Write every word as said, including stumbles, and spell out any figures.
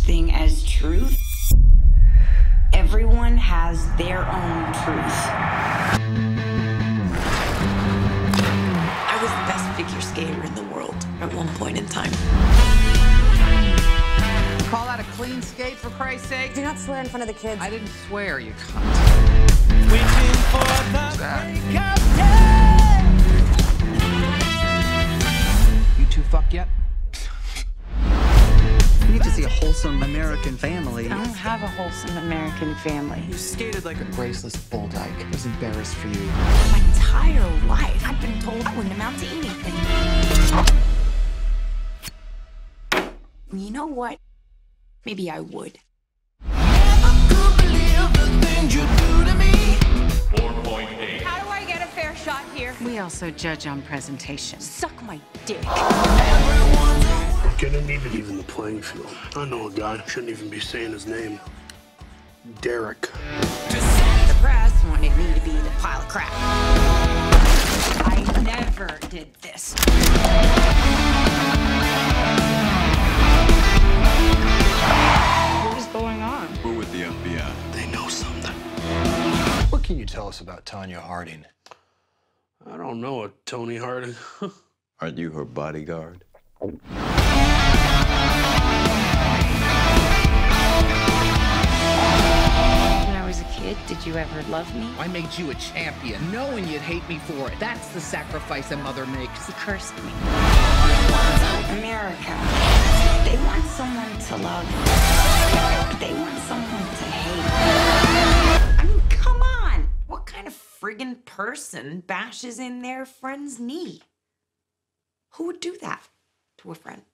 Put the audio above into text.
thing as truth. Everyone has their own truth. I was the best figure skater in the world at one point in time. Call that a clean skate, for Christ's sake? Do not swear in front of the kids. I didn't swear, you cunt. What's that? You two fuck yet? You need to see a wholesome American family. I don't have a wholesome American family. You skated like a graceless bull dyke. I was embarrassed for you. My entire life, I've been told I wouldn't amount to anything. You know what? Maybe I would. four point eight. How do I get a fair shot here? We also judge on presentation. Suck my dick. We're gonna need it even the playing field. I know a guy, shouldn't even be saying his name. Derek. The press wanted me to be the pile of crap. I never did this. What is going on? We're with the F B I. They know something. What can you tell us about Tanya Harding? I don't know a Tony Harding. Aren't you her bodyguard? When I was a kid, did you ever love me? I made you a champion, knowing you'd hate me for it. That's the sacrifice a mother makes. You cursed me. America. They want someone to love. But they want someone to hate. I mean, come on. What kind of friggin' person bashes in their friend's knee? Who would do that to a friend?